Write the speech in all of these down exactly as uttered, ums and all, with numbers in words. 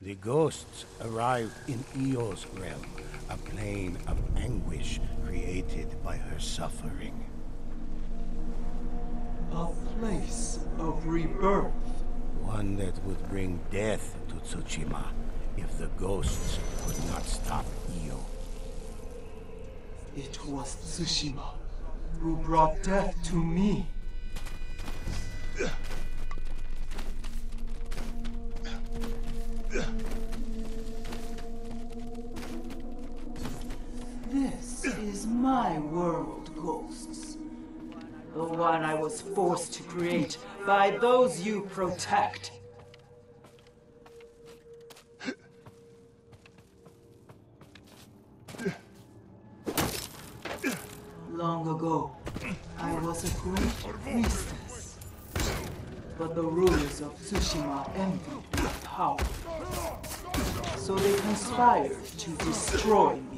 The ghosts arrived in Io's realm, a plane of anguish created by her suffering. A place of rebirth. One that would bring death to Tsushima if the ghosts could not stop Io. It was Tsushima who brought death to me. This is my world, ghosts. The one I was forced to create by those you protect. Long ago, I was a great priestess. But the rulers of Tsushima envied my power. So they conspired to destroy me.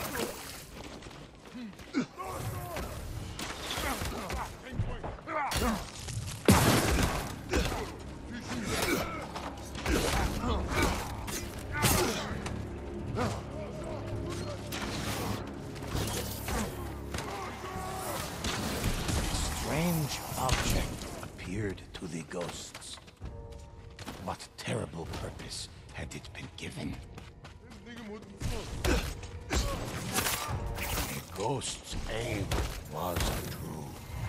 Strange object appeared to the ghosts. What terrible purpose had it been given? The ghost's aim was true.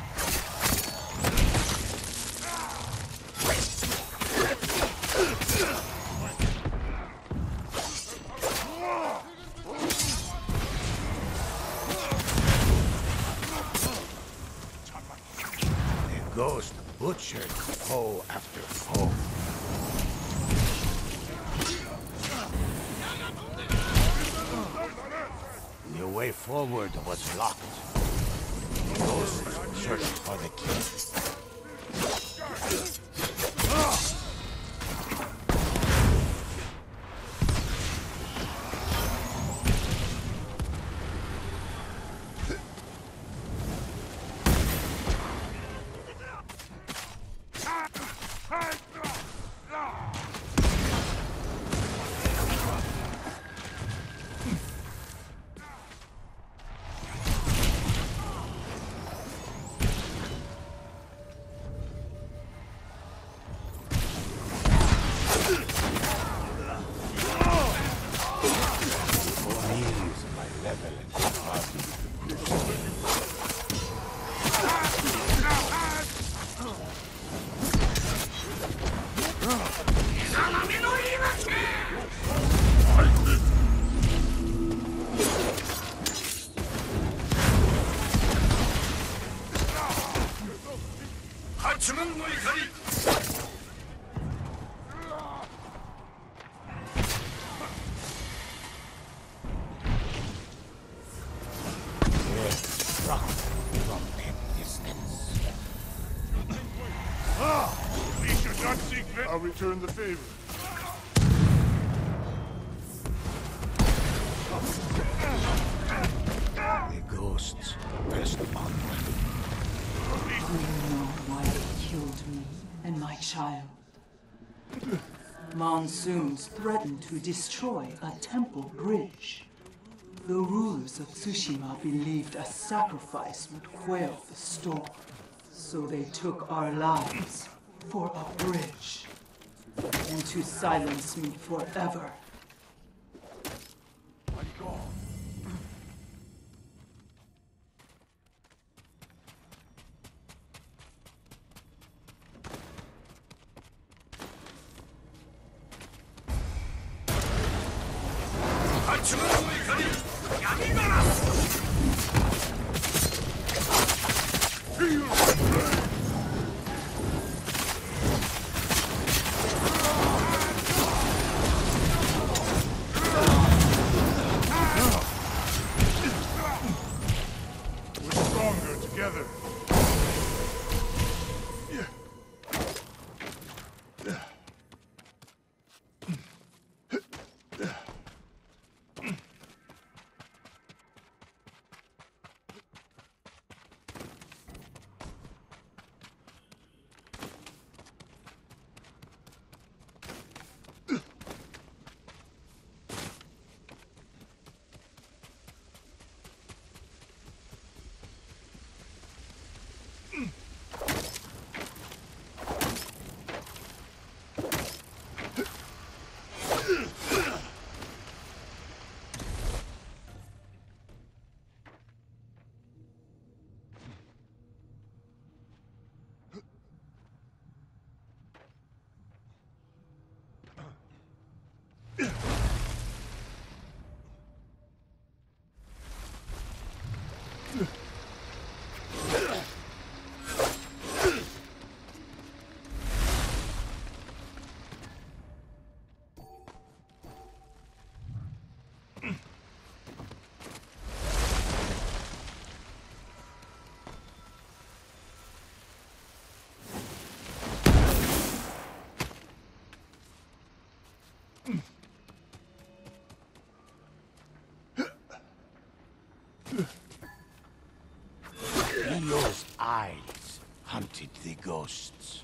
The ghost butchered foe after foe. The way forward was blocked. The ghosts searched for the key. I'll return the favor. The ghosts pressed onward. You know why they killed me and my child. Monsoons threatened to destroy a temple bridge. The rulers of Tsushima believed a sacrifice would quell the storm. So they took our lives for a bridge. And to silence me forever. My God. hunted the ghosts.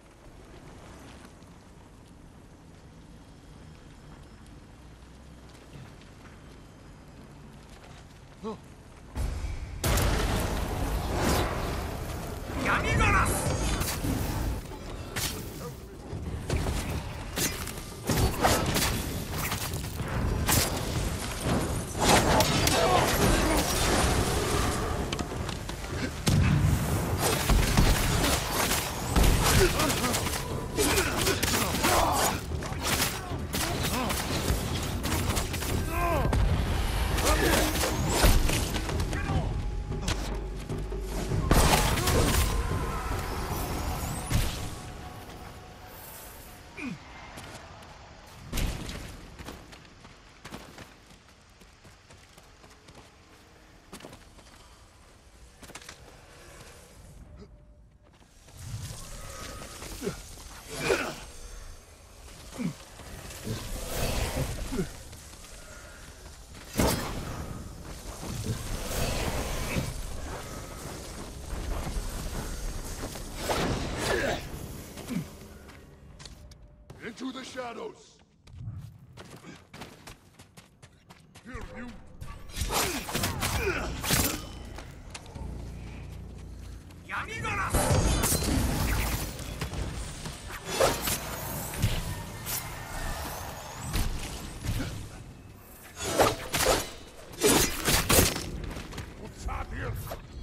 Into the shadows! Here, you! What's that here?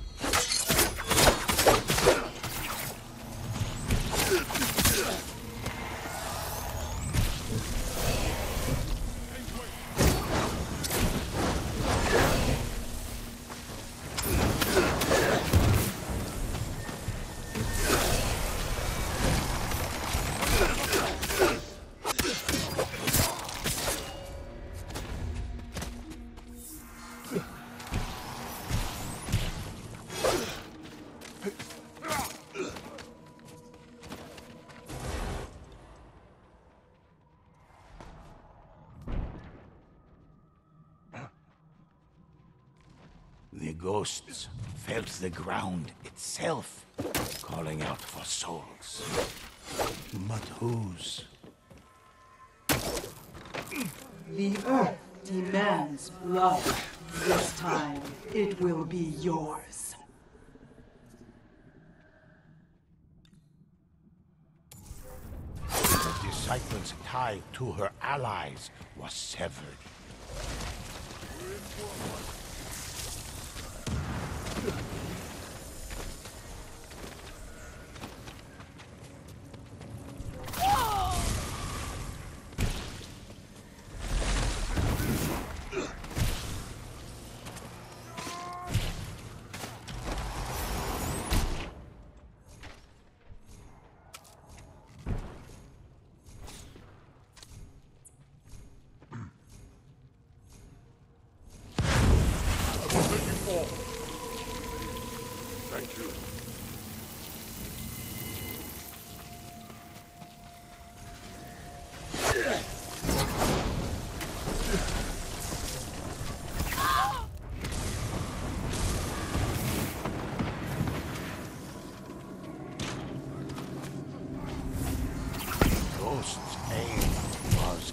The ghosts felt the ground itself, calling out for souls. But whose? The earth demands blood. This time, it will be yours. The disciples' tie to her allies was severed. Thank you. Ghost's aim was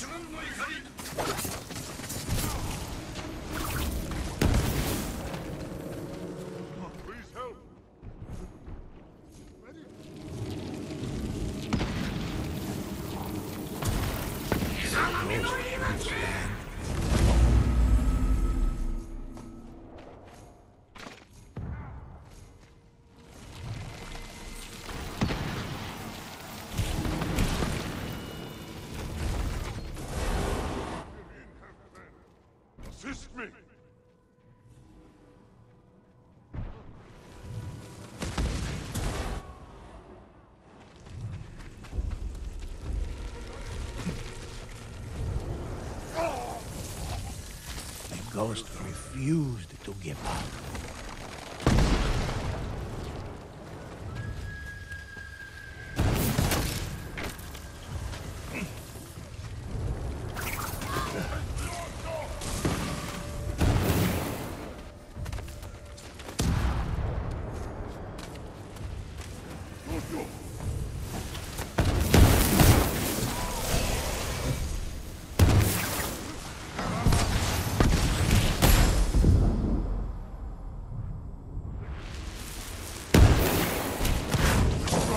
Please help. Assist me. the ghost refused to give up.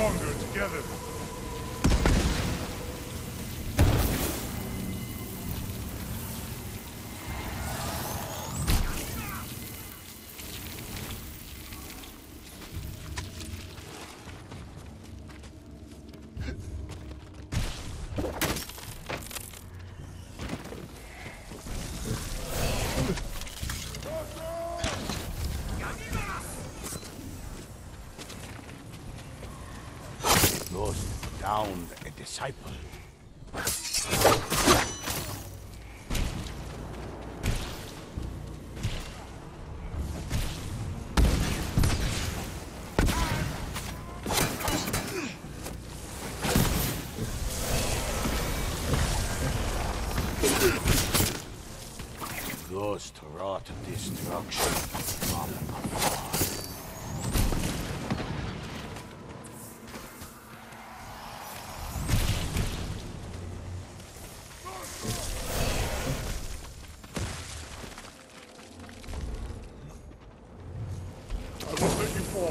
stronger together. Lost downed a disciple. Ghost wrought destruction from afar. I will make you fall.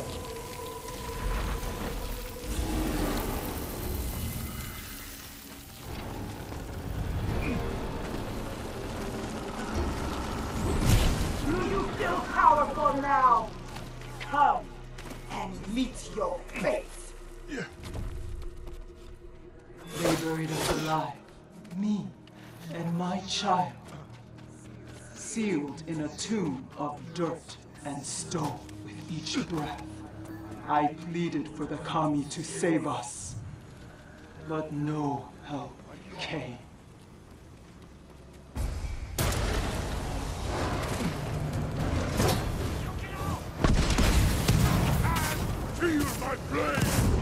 You feel powerful now. Come and meet your fate. Yeah. They buried us alive, me and my child, sealed in a tomb of dirt and stone with each breath. I pleaded for the Kami to save us, but no help came. Feel my blade!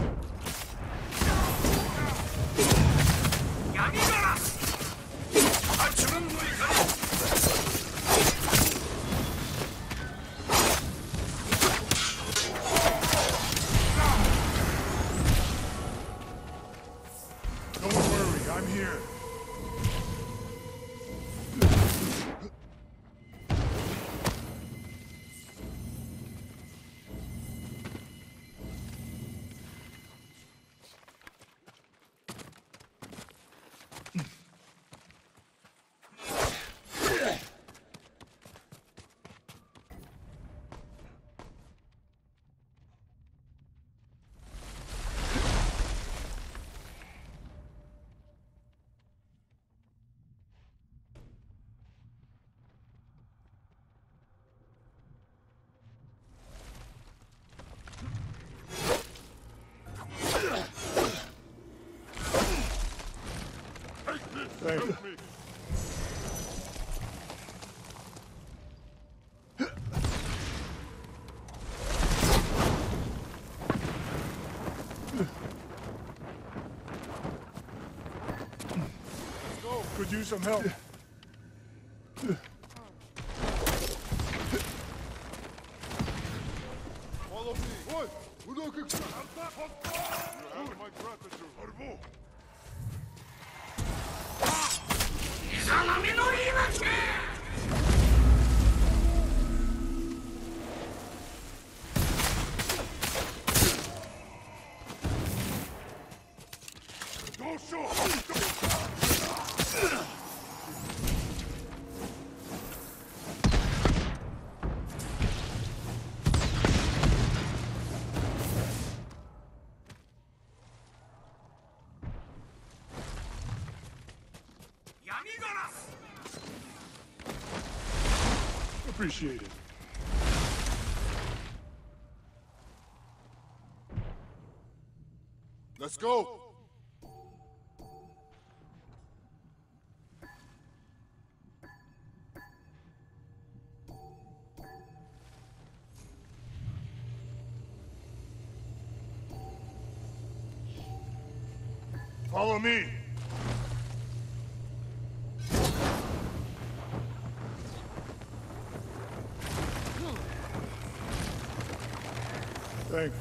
Don't worry, I'm here. Thank you. Could use some help. Follow me. What? You have my gratitude. Arbo. Go show. Appreciate it. Let's go. Follow me. Thanks.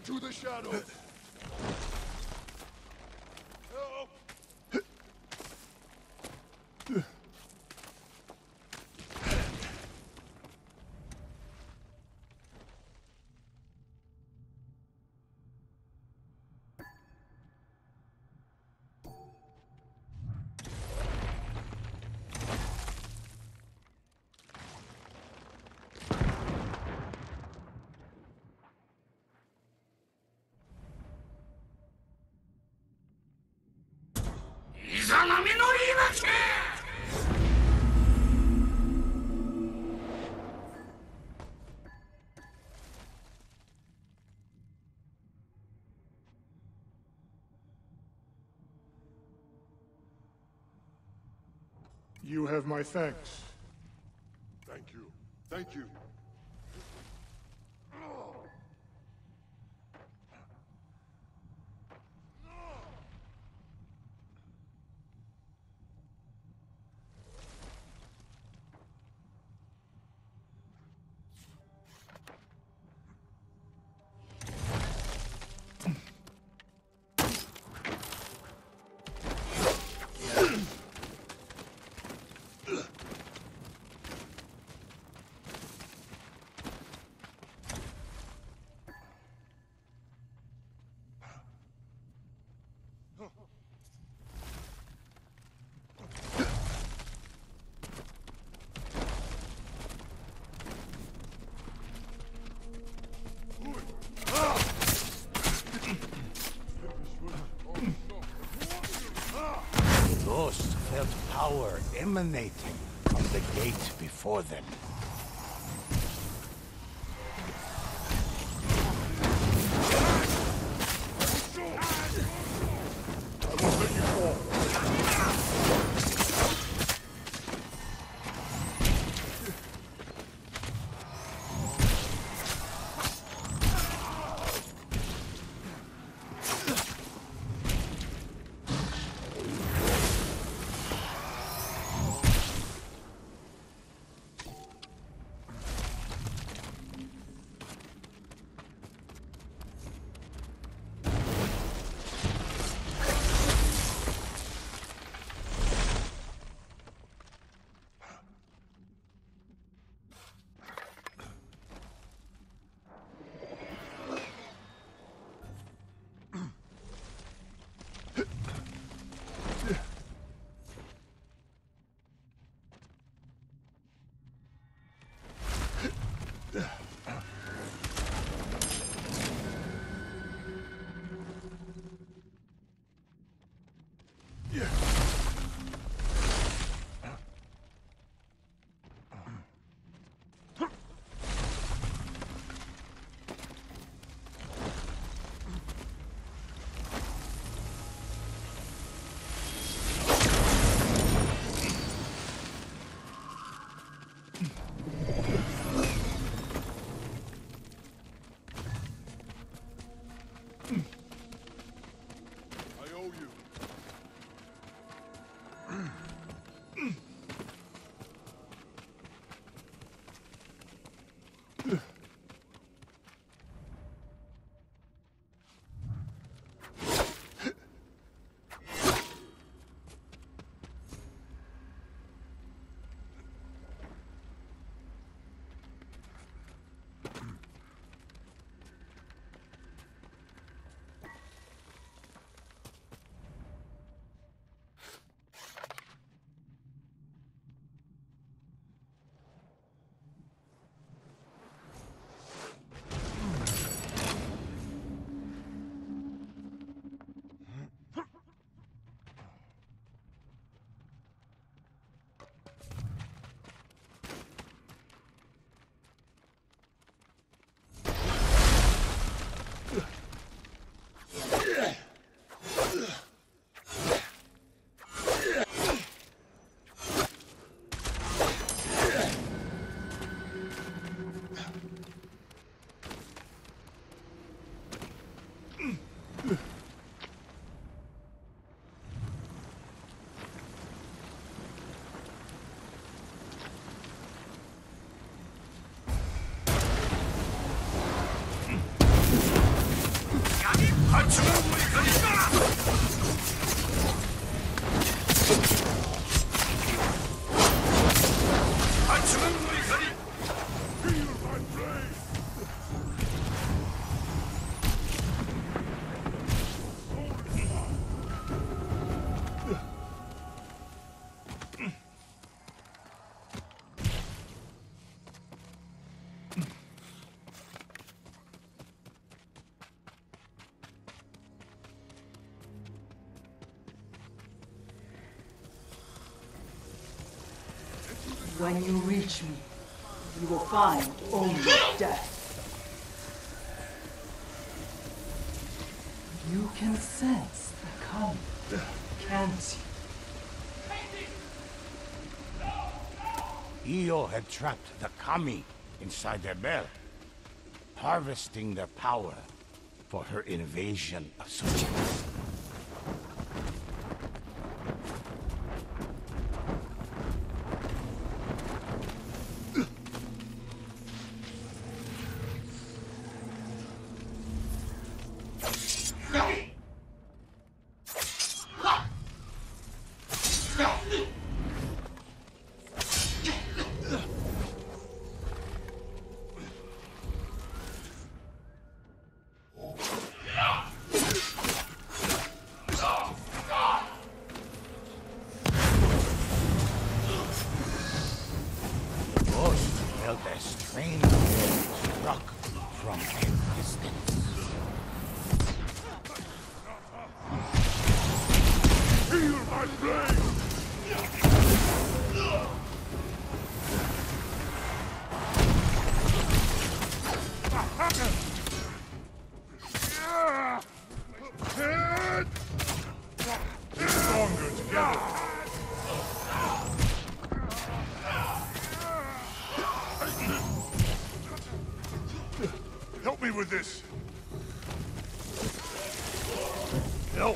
Into the shadows! Help! You have my thanks. Thank you. Thank you. Ghosts felt power emanating from the gate before them. I won't let you fall. When you reach me, you will find only death. You can sense the coming, can't you? Io had trapped the kami inside their bell, harvesting their power for her invasion of Tsushima. A strange wind struck from a distance. Feel my blade! We're stronger together. Help me with this. Help.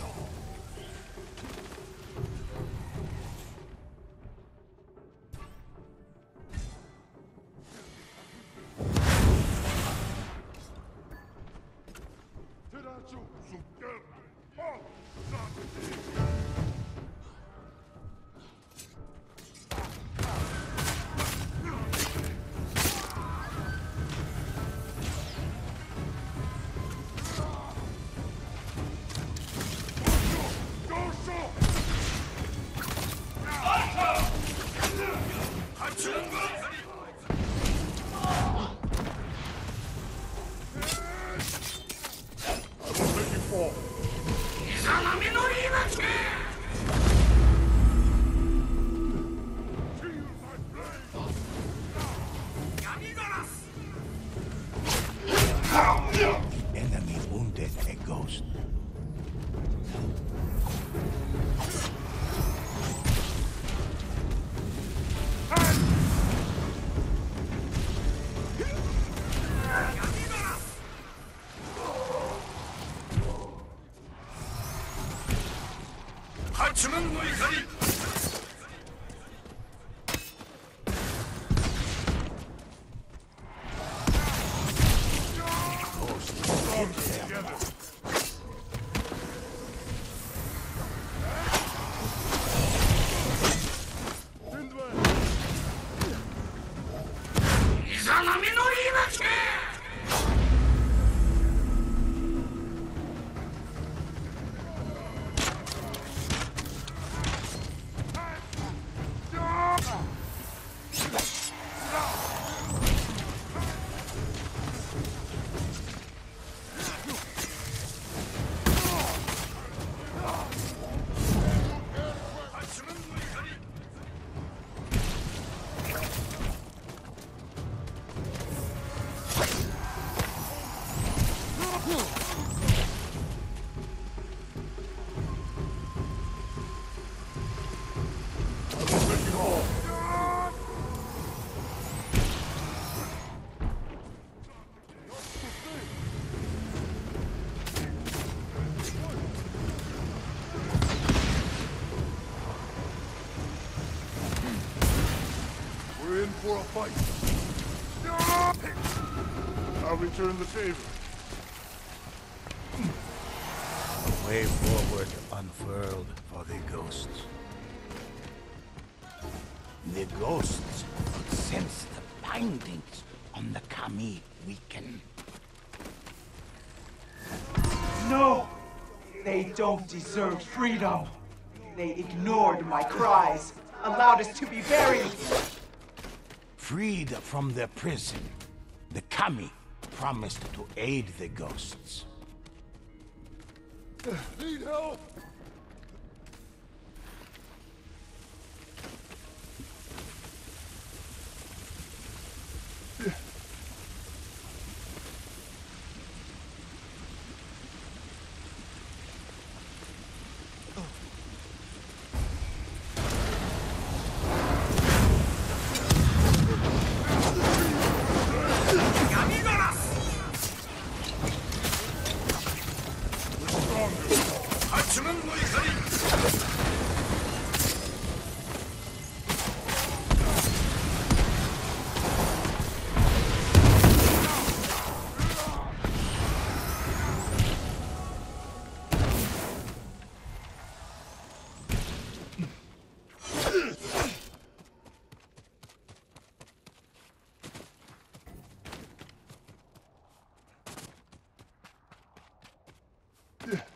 Enemy wounded a ghost. We're in for a fight. I'll return the favor. way forward unfurled for the ghosts. The ghosts could sense the bindings on the kami weaken. No! They don't deserve freedom. They ignored my cries, allowed us to be buried. Freed from their prison, the kami promised to aid the ghosts. Need help! Yeah.